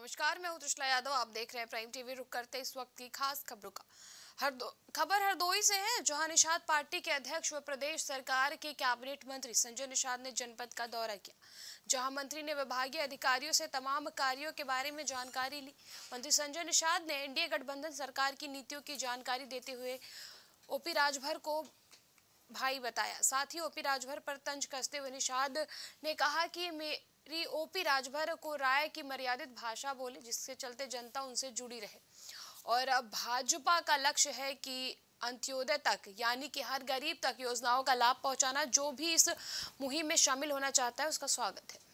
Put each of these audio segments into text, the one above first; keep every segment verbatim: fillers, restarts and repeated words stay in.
नमस्कार, मैं हूं त्रिशला यादव। आप देख रहे हैं प्राइम टीवी। रुक करते इस वक्त की खास खबरों का। हरदो खबर हरदोई से है, जहां निषाद पार्टी के अध्यक्ष व प्रदेश सरकार के कैबिनेट मंत्री संजय निषाद ने जनपद का दौरा किया, जहां मंत्री ने विभागीय अधिकारियों से तमाम कार्यों के बारे में जानकारी ली। मंत्री संजय निषाद ने एनडीए गठबंधन सरकार की नीतियों की जानकारी देते हुए ओपी राजभर को भाई बताया। साथ ही ओपी राजभर पर तंज कसते हुए निषाद ने कहा कि मेरी ओपी राजभर को राय की मर्यादित भाषा बोले, जिसके चलते जनता उनसे जुड़ी रहे। और अब भाजपा का लक्ष्य है कि अंत्योदय तक, यानी कि हर गरीब तक योजनाओं का लाभ पहुंचाना। जो भी इस मुहिम में शामिल होना चाहता है उसका स्वागत है।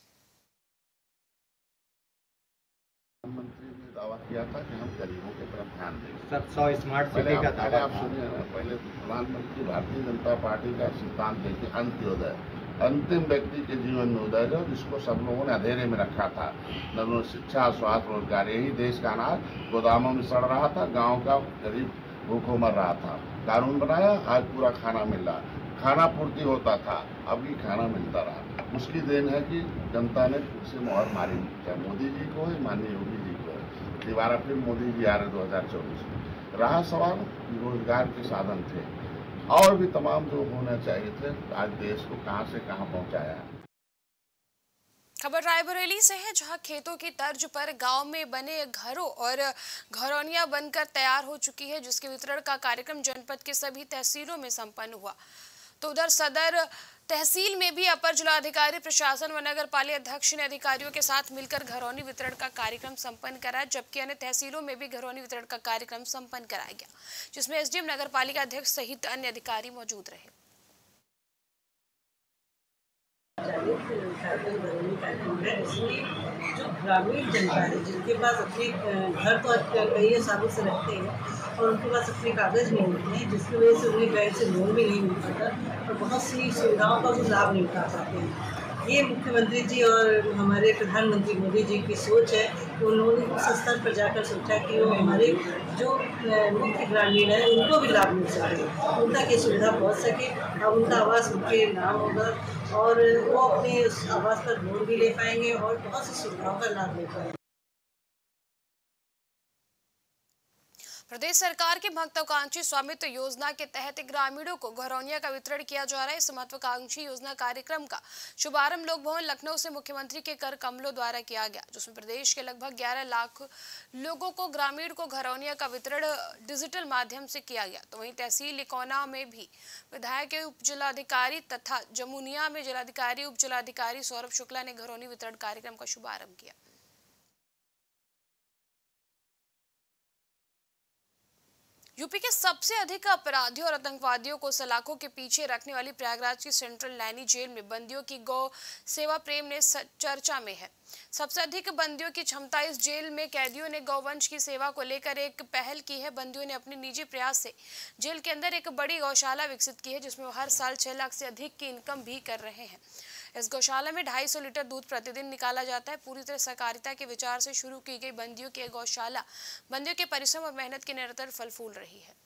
प्रधानमंत्री ने दावा किया था कि हम गरीबों के तरफ ध्यान देंगे। सर सौ स्मार्ट सिटी का दावा। आप सुनिए ना, पहले प्रधानमंत्री भारतीय जनता पार्टी का सिद्धांत है कि अंत्योदय, अंतिम व्यक्ति के जीवन में उदय हो, जिसको सब लोगों ने अंधेरे में रखा था। न शिक्षा, स्वास्थ्य, रोजगार, यही देश का अनाज गोदामों में सड़ रहा था, गाँव का गरीब भूखों मर रहा था। कानून बनाया, आज पूरा खाना मिल रहा, खाना पूर्ति होता था, अब भी खाना मिलता रहा। उसकी देन है कि जनता ने उसे मोहर मारी, चाहे मोदी जी को है, माननीय योगी जी को है। दोबारा फिर मोदी जी आ रहे दो हजार चौबीस में। रहा सवाल रोजगार के साधन थे और भी तमाम जो होना चाहिए थे, आज देश को कहां से कहां पहुंचाया है। खबर रायबरेली से है, जहां खेतों की तर्ज पर गांव में बने घरों और घरौनियां बनकर तैयार हो चुकी है, जिसके वितरण का कार्यक्रम जनपद के सभी तहसीलों में संपन्न हुआ। तो उधर सदर तहसील में भी अपर जिलाधिकारी प्रशासन व नगर पालिका अध्यक्ष ने अधिकारियों के साथ मिलकर घरौनी वितरण का कार्यक्रम संपन्न कराया, जबकि अन्य तहसीलों में भी घरौनी वितरण का कार्यक्रम संपन्न कराया गया, जिसमें एसडीएम नगर पालिका अध्यक्ष सहित अन्य अधिकारी मौजूद रहे। जो ग्रामीण जनता है, जिनके पास अपने घर तो कई सालों से रहते हैं और उनके पास अपने कागज नहीं होते हैं, जिसकी वजह से उन्हें बैंक से लोन भी नहीं मिल पाता और बहुत सी सुविधाओं का वो लाभ नहीं उठा पाते हैं। ये मुख्यमंत्री जी और हमारे प्रधानमंत्री मोदी जी की सोच है। उन्होंने उस स्तर पर जाकर सोचा कि वो हमारे जो मुख्य ग्रामीण है उनको भी लाभ मिल सके, उन तक ये सुविधा पहुँच सके। अब उनका आवास उनके नाम होगा और वो अपने उस आवास पर लोन भी ले पाएंगे और बहुत सी सुविधाओं का लाभ ले पाएंगे। प्रदेश सरकार की महत्वाकांक्षी स्वामित्व योजना के तहत ग्रामीणों को घरौनिया का वितरण किया जा रहा है। इस महत्वाकांक्षी योजना कार्यक्रम का शुभारंभ लोक भवन लखनऊ से मुख्यमंत्री के कर कमलों द्वारा किया गया, जिसमें प्रदेश के लगभग ग्यारह लाख लोगों को ग्रामीण को घरौनिया का वितरण डिजिटल माध्यम से किया गया। तो वहीं तहसील इकोना में भी विधायक के उप जिलाधिकारी तथा जमुनिया में जिलाधिकारी उप जिलाधिकारी सौरभ शुक्ला ने घरौनी वितरण कार्यक्रम का शुभारंभ किया। यूपी के सबसे अधिक अपराधियों और आतंकवादियों को सलाखों के पीछे रखने वाली प्रयागराज की सेंट्रल नैनी जेल में बंदियों की गौ सेवा प्रेम ने चर्चा में है। सबसे अधिक बंदियों की क्षमता इस जेल में कैदियों ने गौवंश की सेवा को लेकर एक पहल की है। बंदियों ने अपने निजी प्रयास से जेल के अंदर एक बड़ी गौशाला विकसित की है, जिसमें वो हर साल छह लाख से अधिक की इनकम भी कर रहे हैं। इस गौशाला में ढाई सौ लीटर दूध प्रतिदिन निकाला जाता है। पूरी तरह सहकारिता के विचार से शुरू की गई बंदियों की गौशाला बंदियों के परिश्रम और मेहनत के निरंतर फल फूल रही है।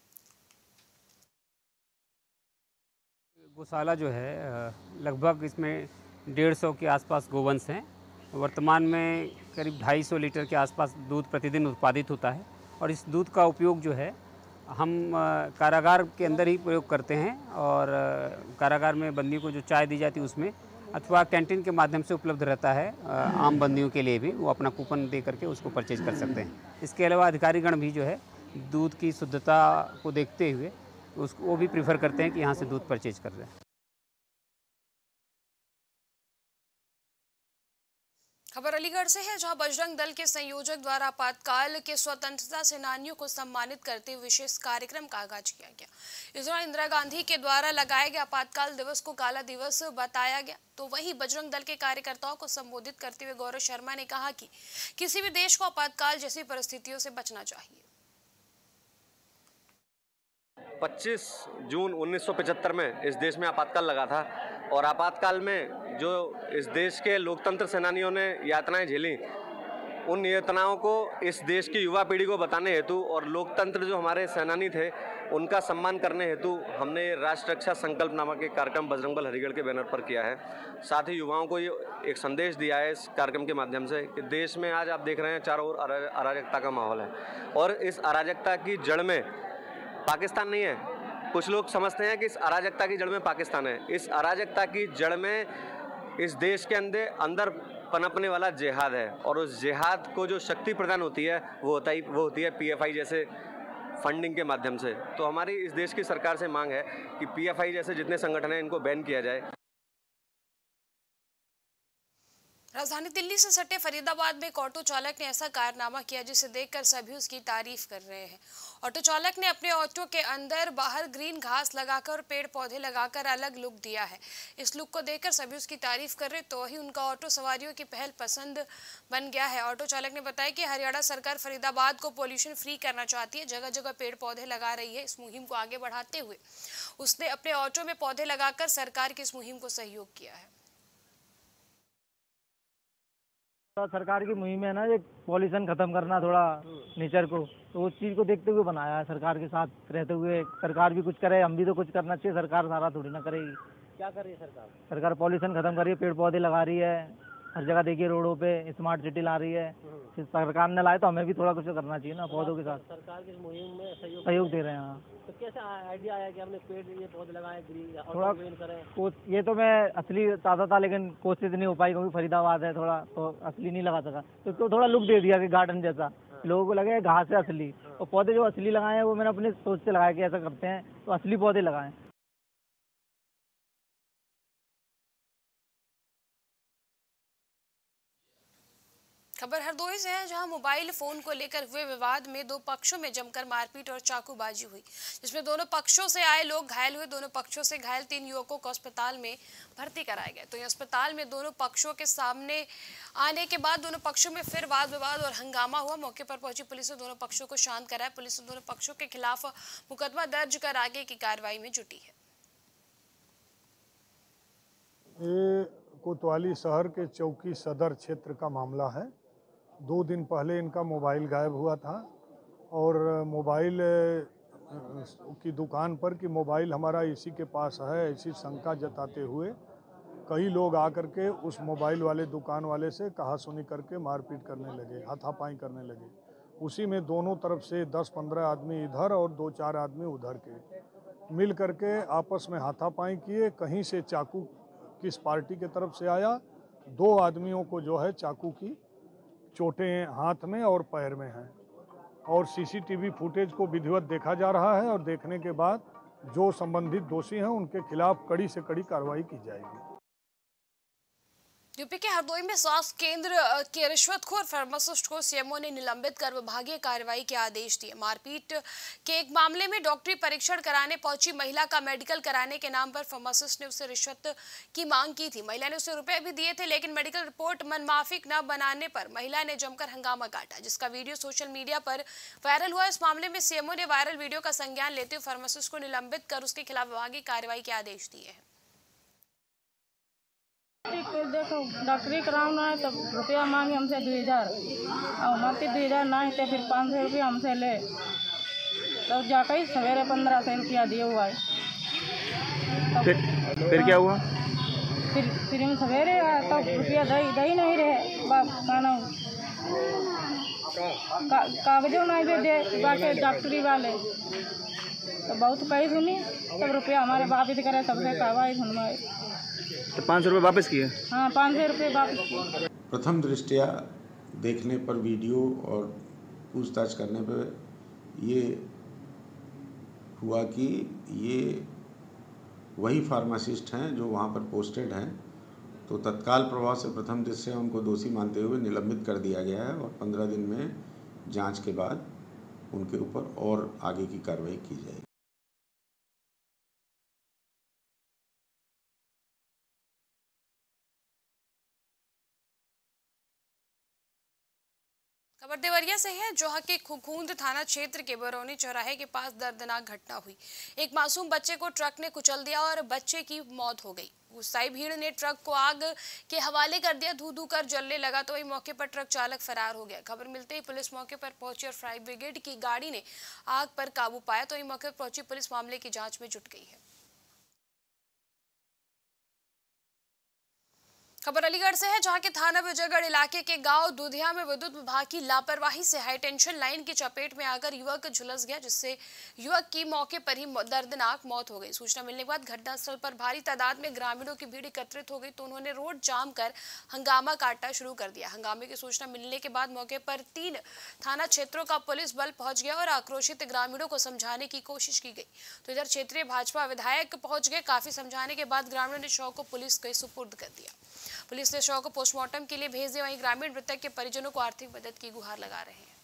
गौशाला जो है लगभग इसमें डेढ़ सौ के आसपास गोवंश हैं। वर्तमान में करीब ढाई सौ लीटर के आसपास दूध प्रतिदिन उत्पादित होता है और इस दूध का उपयोग जो है हम कारागार के अंदर ही प्रयोग करते हैं और कारागार में बंदियों को जो चाय दी जाती है उसमें, अथवा कैंटीन के माध्यम से उपलब्ध रहता है। आम बंदियों के लिए भी वो अपना कूपन दे करके उसको परचेज कर सकते हैं। इसके अलावा अधिकारीगण भी जो है दूध की शुद्धता को देखते हुए उसको वो भी प्रीफर करते हैं कि यहाँ से दूध परचेज कर रहे हैं। खबर अलीगढ़ से है, जहां बजरंग दल के संयोजक द्वारा आपातकाल के स्वतंत्रता सेनानियों को सम्मानित करते हुए विशेष कार्यक्रम का आगाज किया गया। इस दौरान इंदिरा गांधी के द्वारा लगाए गए आपातकाल दिवस को काला दिवस बताया गया। तो वहीं बजरंग दल के कार्यकर्ताओं को संबोधित करते हुए गौरव शर्मा ने कहा कि किसी भी देश को आपातकाल जैसी परिस्थितियों से बचना चाहिए। पच्चीस जून उन्नीस सौ पचहत्तर में इस देश में आपातकाल लगा था और आपातकाल में जो इस देश के लोकतंत्र सेनानियों ने यातनाएं झेली, उन योजनाओं को इस देश की युवा पीढ़ी को बताने हेतु और लोकतंत्र जो हमारे सेनानी थे उनका सम्मान करने हेतु हमने राष्ट्र रक्षा संकल्प नामक एक कार्यक्रम बजरंग बल हरिगढ़ के बैनर पर किया है। साथ ही युवाओं को ये एक संदेश दिया है इस कार्यक्रम के माध्यम से कि देश में आज आप देख रहे हैं चारों ओर अराजकता का माहौल है और इस अराजकता की जड़ में पाकिस्तान नहीं है। कुछ लोग समझते हैं कि इस अराजकता की जड़ में पाकिस्तान है। इस अराजकता की जड़ में इस देश के अंदर अंदर पनपने वाला जिहाद है और उस जिहाद को जो शक्ति प्रदान होती है वो होता ही वो होती है पीएफआई जैसे फंडिंग के माध्यम से। तो हमारी इस देश की सरकार से मांग है कि पीएफआई जैसे जितने संगठन हैं इनको बैन किया जाए। राजधानी दिल्ली से सटे फरीदाबाद में एक ऑटो चालक ने ऐसा कारनामा किया जिसे देखकर सभी उसकी तारीफ कर रहे हैं। ऑटो चालक ने अपने ऑटो के अंदर बाहर ग्रीन घास लगाकर और पेड़ पौधे लगाकर अलग लुक दिया है। इस लुक को देखकर सभी उसकी तारीफ कर रहे तो ही उनका ऑटो सवारियों की पहल पसंद बन गया है। ऑटो चालक ने बताया कि हरियाणा सरकार फरीदाबाद को पोल्यूशन फ्री करना चाहती है, जगह जगह पेड़ पौधे लगा रही है। इस मुहिम को आगे बढ़ाते हुए उसने अपने ऑटो में पौधे लगाकर सरकार की इस मुहिम को सहयोग किया है। सरकार की मुहिम है ना, ये पॉल्यूशन खत्म करना थोड़ा नेचर को, तो उस चीज को देखते हुए बनाया है। सरकार के साथ रहते हुए सरकार भी कुछ करे, हम भी तो कुछ करना चाहिए। सरकार सारा थोड़ी ना करेगी। क्या कर रही है सरकार? सरकार पॉल्यूशन खत्म कर रही है, पेड़ पौधे लगा रही है, हर जगह देखिए रोडों पे स्मार्ट सिटी ला रही है। सरकार ने लाए तो हमें भी थोड़ा कुछ करना चाहिए ना पौधों के साथ। सरकार की मुहिम में सहयोग सहयोग दे रहे हैं। हाँ, तो कैसे आइडिया आया कि हमने पेड़ ये पौधे लगाए, ग्रीन थोड़ा करें? ये तो मैं असली चाहता था लेकिन कोशिश नहीं हो पाई क्योंकि फरीदाबाद है थोड़ा, तो असली नहीं लगा सका। तो इसको थोड़ा लुक दे दिया कि गार्डन जैसा, लोगों को लगे घास है असली। और पौधे जो असली लगाए हैं वो मैंने अपने सोच से लगाया कि ऐसा करते हैं तो असली पौधे लगाएं। खबर हरदोई से है, जहां मोबाइल फोन को लेकर हुए विवाद में दो पक्षों में जमकर मारपीट और चाकूबाजी हुई, जिसमें दोनों पक्षों से आए लोग घायल हुए। दोनों पक्षों से घायल तीन युवकों को अस्पताल में भर्ती कराए गए। तो अस्पताल में दोनों पक्षों के सामने आने के बाद दोनों पक्षों में फिर वाद विवाद और हंगामा हुआ। मौके पर पहुंची पुलिस ने दोनों पक्षों को शांत कराया। पुलिस ने दोनों पक्षों के खिलाफ मुकदमा दर्ज कर आगे की कार्रवाई में जुटी है। ये कोतवाली शहर के चौकी सदर क्षेत्र का मामला है। दो दिन पहले इनका मोबाइल गायब हुआ था और मोबाइल की दुकान पर कि मोबाइल हमारा इसी के पास है ऐसी शंका जताते हुए कई लोग आकर के उस मोबाइल वाले दुकान वाले से कहासुनी करके मारपीट करने लगे, हाथापाई करने लगे। उसी में दोनों तरफ से दस पंद्रह आदमी इधर और दो चार आदमी उधर के मिल करके आपस में हाथापाई किए। कहीं से चाकू किस पार्टी के तरफ से आया, दो आदमियों को जो है चाकू की चोटें हाथ में और पैर में हैं और सीसीटीवी फुटेज को विधिवत देखा जा रहा है और देखने के बाद जो संबंधित दोषी हैं उनके खिलाफ कड़ी से कड़ी कार्रवाई की जाएगी। यूपी के हरदोई में स्वास्थ्य केंद्र के रिश्वतखोर फार्मासिस्ट को सीएमओ ने निलंबित कर विभागीय कार्रवाई के आदेश दिए। मारपीट के एक मामले में डॉक्टरी परीक्षण कराने पहुंची महिला का मेडिकल कराने के नाम पर फार्मासिस्ट ने उससे रिश्वत की मांग की थी। महिला ने उसे रुपए भी दिए थे, लेकिन मेडिकल रिपोर्ट मनमाफिक न बनाने पर महिला ने जमकर हंगामा काटा, जिसका वीडियो सोशल मीडिया पर वायरल हुआ। इस मामले में सीएमओ ने वायरल वीडियो का संज्ञान लेते हुए फार्मासिस्ट को निलंबित कर उसके खिलाफ विभागीय कार्रवाई के आदेश दिए हैं। देखो डॉक्टरी कराना है तो रुपया मांगे हमसे दो हज़ार और माते दो हज़ार ना तो फिर पाँच सौ रुपया हमसे ले, तो जाकर ही सवेरे पंद्रह सौ रुपया दिए हुआ है। तो फिर, फिर क्या हुआ? फिर फिर हम सवेरे तो रुपया दही दही नहीं रहे बाप खाना का, कागजों नहीं भी दे बाकी डॉक्टरी वाले, तो बहुत कही सुनी तब रुपया हमारे वापिस करे, सबसे कार्रवाई सुनवाई। तो पाँच सौ रुपये वापस किए? हाँ, पाँच सौ रुपये वापस किए। प्रथम दृष्टया देखने पर वीडियो और पूछताछ करने पर ये हुआ कि ये वही फार्मासिस्ट हैं जो वहाँ पर पोस्टेड हैं, तो तत्काल प्रभाव से प्रथम दृष्टया उनको दोषी मानते हुए निलंबित कर दिया गया है और पंद्रह दिन में जांच के बाद उनके ऊपर और आगे की कार्रवाई की जाएगी। खबर देवरिया से है, जहां के खुखूंद थाना क्षेत्र के बरौनी चौराहे के पास दर्दनाक घटना हुई। एक मासूम बच्चे को ट्रक ने कुचल दिया और बच्चे की मौत हो गई। गुस्साई भीड़ ने ट्रक को आग के हवाले कर दिया। धू धू कर जलने लगा तो वही मौके पर ट्रक चालक फरार हो गया। खबर मिलते ही पुलिस मौके पर पहुंची और फायर ब्रिगेड की गाड़ी ने आग पर काबू पाया तो वही मौके पर पहुंची पुलिस मामले की जांच में जुट गई है। खबर अलीगढ़ से है, जहां के थाना विजयगढ़ इलाके के गांव दुधिया में विद्युत विभाग की लापरवाही से हाई टेंशन लाइन की चपेट में आकर युवक झुलस गया, जिससे युवक की मौके पर ही दर्दनाक मौत हो गई। सूचना मिलने के बाद घटनास्थल पर भारी तादाद में ग्रामीणों की भीड़ एकत्रित हो गई तो उन्होंने रोड जाम कर हंगामा काटना शुरू कर दिया। हंगामे की सूचना मिलने के बाद मौके पर तीन थाना क्षेत्रों का पुलिस बल पहुंच गया और आक्रोशित ग्रामीणों को समझाने की कोशिश की गई। तो इधर क्षेत्रीय भाजपा विधायक पहुंच गए। काफी समझाने के बाद ग्रामीणों ने शव को पुलिस के सुपुर्द कर दिया। पुलिस ने शव को पोस्टमार्टम के लिए भेज दिया। वहीं ग्रामीण मृतक के परिजनों को आर्थिक मदद की गुहार लगा रहे हैं।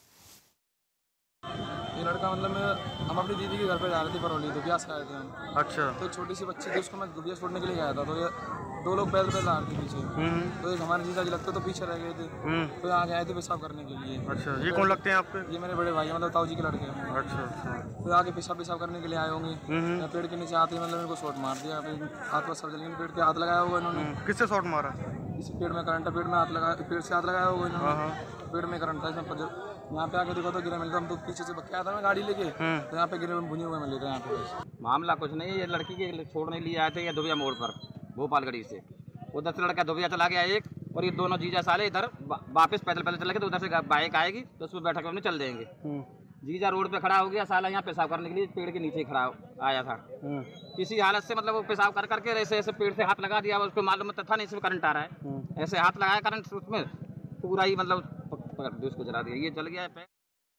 ये लड़का मतलब मैं हम अपनी दीदी के घर पे जा रहे थे बरौनी, दुबियास आए थे हम। अच्छा। तो एक छोटी सी बच्ची थी, उसको मैं दुबियास छोड़ने के लिए गया था तो ये दो लोग पैदल पैदल आ रहे थे पीछे। तो एक हमारे जीजा जी लगते तो पीछे रह गए थे, तो यहाँ आए थे पेशाब करने के लिए। अच्छा। ये कौन लगते हैं आपके? ये मेरे बड़े भाई मतलब ताऊ जी के लड़के हैं। अच्छा अच्छा। तो आगे पेशाब पेशाब करने के लिए आए होंगे। पेड़ के नीचे आते मतलब इनको शॉट मार दिया, हाथ पर सब जल गए। पेड़ पे हाथ लगाया होगा इन्होंने। किससे शॉट मारा? इस पेड़ में करंट है, पेड़ में हाथ लगाया, पेड़ से हाथ लगाया होगा इन्होंने। पेड़ में करंट था इसमें। यहाँ पे आके देखो तो गिरे मिलता, हम तो पीछे से बक्के आया था मैं गाड़ी लेके, तो यहाँ पे गिरे भुने हुए मिले थे। यहाँ पे मामला कुछ नहीं है, ये लड़की के छोड़ने लिए आए थे ये दुबिया मोड़ पर भोपालगढ़ी से। उधर से लड़का दुबिया चला गया एक, और ये दोनों जीजा साले इधर वापस पैदल पैदल चले गए। तो उधर से बाइक आएगी तो उसमें बैठक में चल देंगे। जीजा रोड पे खड़ा हो गया, साला यहाँ पेशाब करने के लिए पेड़ के नीचे खड़ा आया था। किसी हालत से मतलब वो पेशाब कर करके ऐसे ऐसे पेड़ से हाथ लगा दिया, उसको मालूम था नहीं इसमें करंट आ रहा है। ऐसे हाथ लगाया करंट उसमें पूरा ही मतलब पकड़ के उसको जला दिया, ये जल गया है।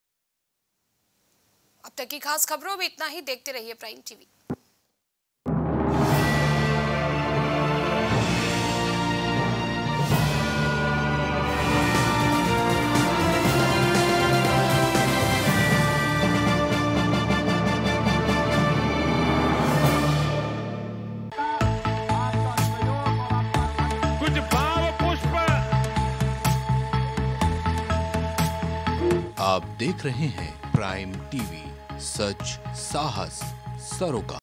अब तक की खास खबरों में इतना ही। देखते रहिए प्राइम टीवी। आप देख रहे हैं प्राइम टीवी, सच साहस सरोकार।